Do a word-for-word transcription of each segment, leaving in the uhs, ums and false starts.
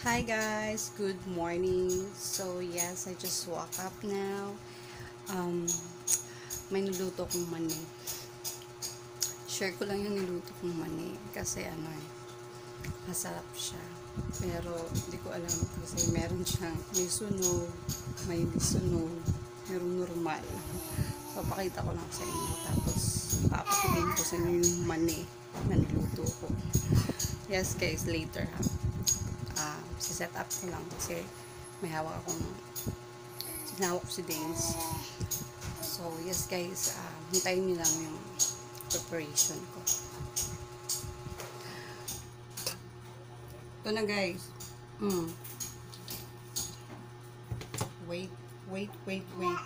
Hi guys, good morning. So yes, I just woke up now. Um, may niluto kong mani. Share ko lang yung niluto kong mani kasi ano eh, masarap siya. Pero hindi ko alam kasi meron siyang may sunog, may hindi sunog, merong normal. Papakita ko lang sa inyo tapos papatigin ko sa inyo yung mani na niluto ko. Yes guys, later ha. Uh, si-set up ko lang kasi may hawak akong sinawak ko si Daines. So yes guys, uh, hintayin nyo lang yung preparation ko. Ito na guys. Mm. Wait, wait, wait, wait.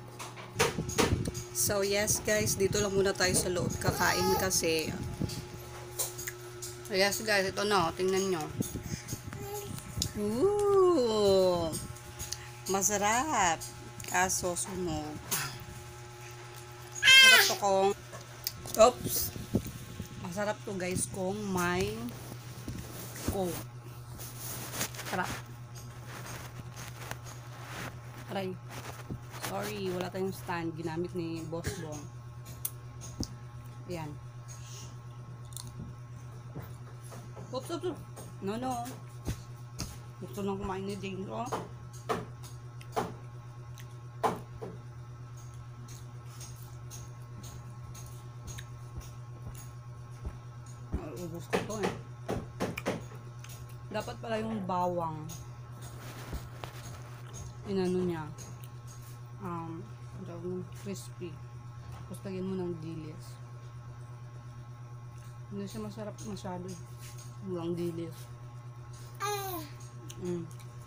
So yes guys, dito lang muna tayo sa loob kakain kasi so yes guys, ito na, tingnan nyo. Ooh, masarap kaso sunog. Masarap to kung oops masarap to guys kung may coke. Tara aray, sorry wala tayong stand, ginamit ni Boss Bong. Ayan. Oops, oops, oops. No, no. Gusto lang kumain ni Daines, oh. Ubus ko to eh. Dapat pala yung bawang inano niya um, crispy. Tapos lagyan mo ng dilis. Hindi siya masarap masyado. Walang dilis. Mm.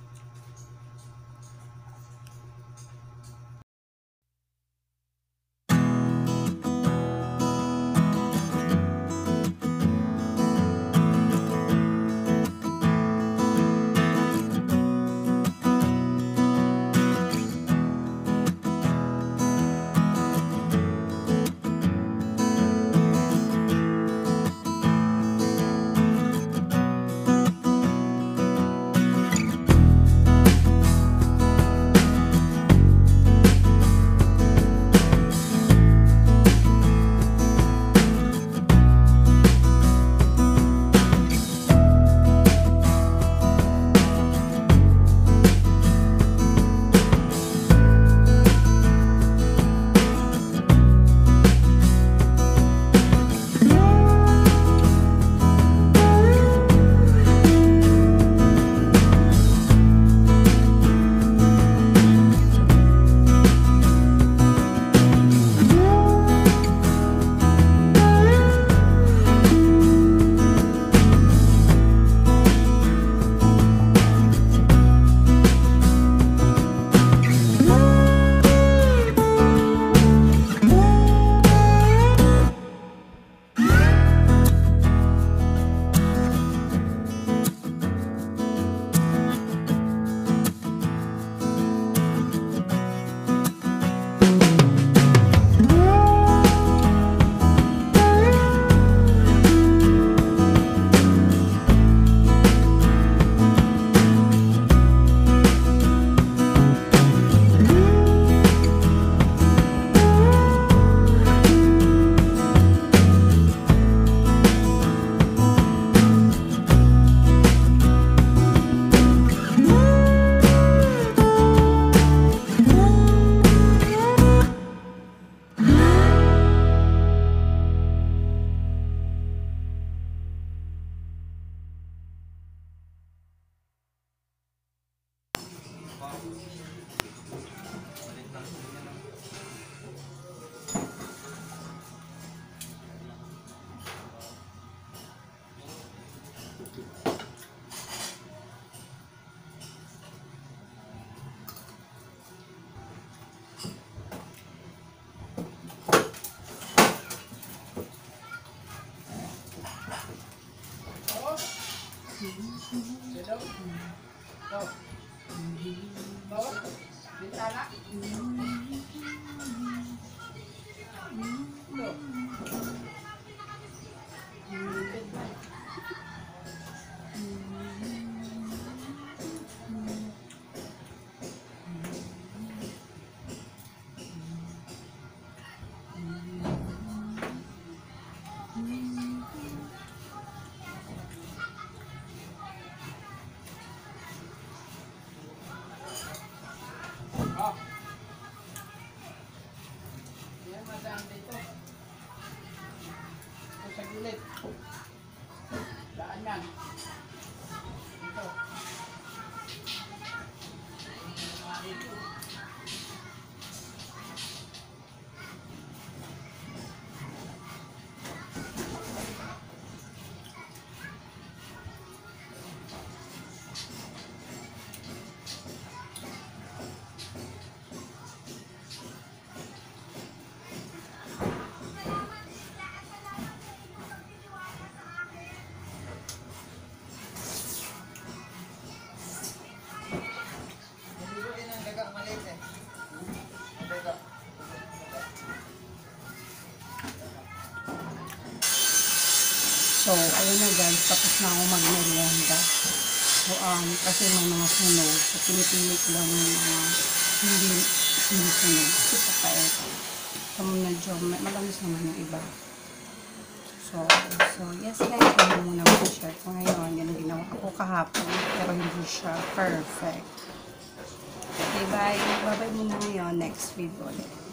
Bintana. So, ayun na guys, tapos na ako mag-merienda. So, um, kasi may mga sunog. So, pinipilit lang yung mga hindi, hindi sunog. Kasi papait. So, medyo malamis naman yung iba. So, so yes guys, yun muna mag-share ko ngayon. Yan ang ginawa ko kahapon. Pero hindi siya perfect. Okay, bye. Bye-bye muna ngayon. Next video ulit.